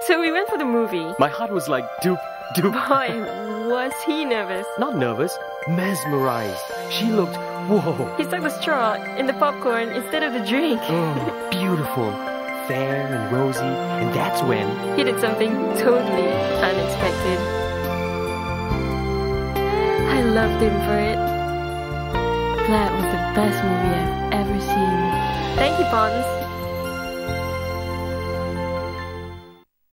So we went for the movie. My heart was like, doop, doop. Boy, was he nervous. Not nervous, mesmerized. She looked, whoa. He stuck the straw in the popcorn instead of the drink. Oh, beautiful, fair and rosy. And that's when he did something totally unexpected. I loved him for it. That was the best movie I've ever seen. Thank you, Pons.